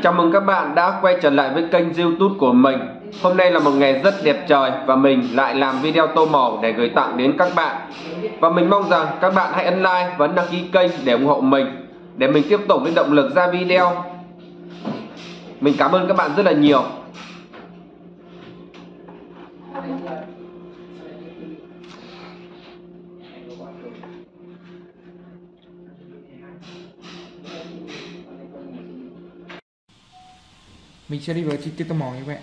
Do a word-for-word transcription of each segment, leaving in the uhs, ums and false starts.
Chào mừng các bạn đã quay trở lại với kênh YouTube của mình. Hôm nay là một ngày rất đẹp trời và mình lại làm video tô màu để gửi tặng đến các bạn. Và mình mong rằng các bạn hãy ấn like và ấn đăng ký kênh để ủng hộ mình, để mình tiếp tục lên động lực ra video. Mình cảm ơn các bạn rất là nhiều. Mình sẽ đi vào chi tiết tô màu như vậy.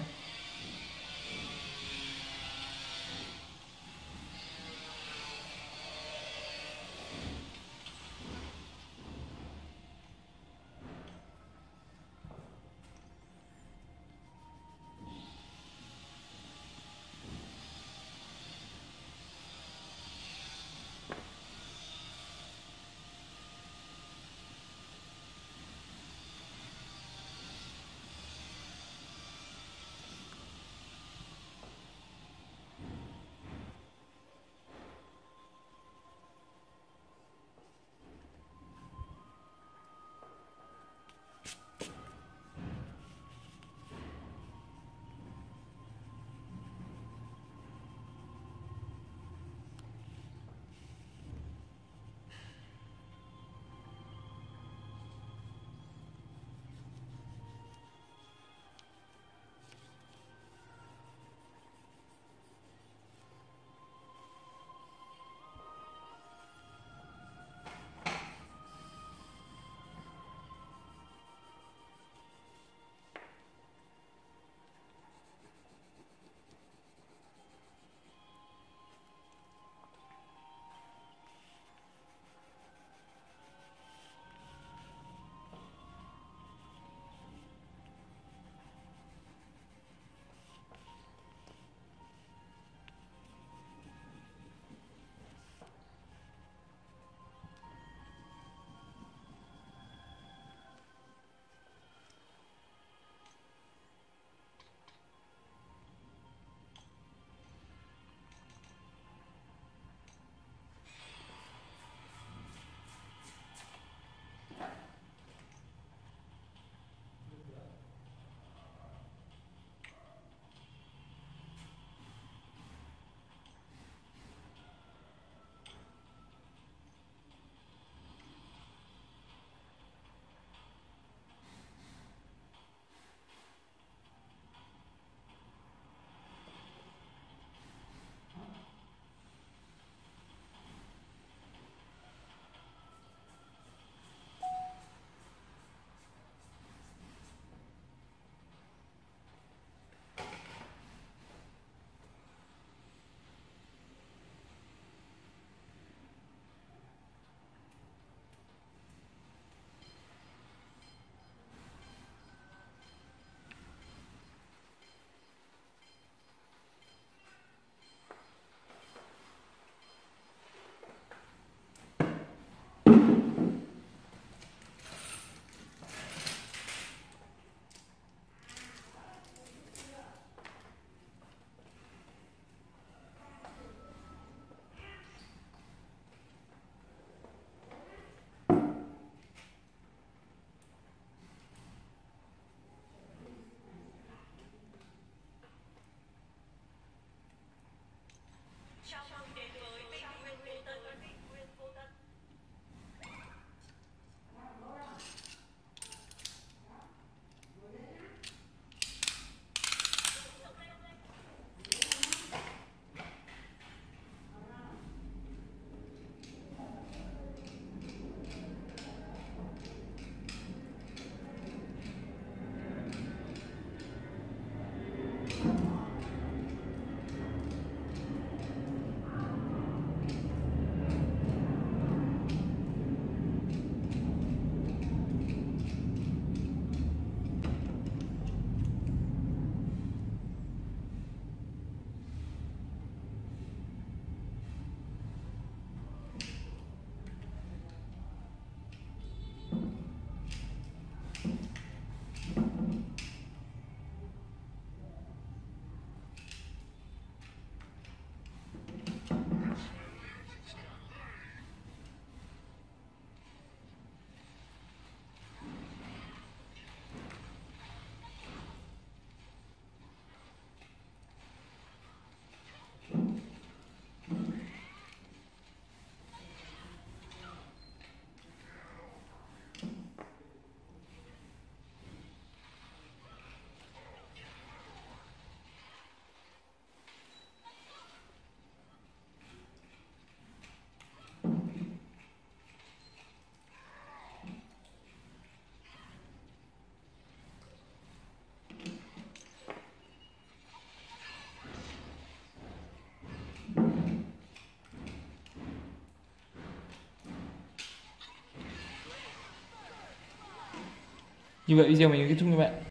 Như vậy video mình kết thúc các bạn.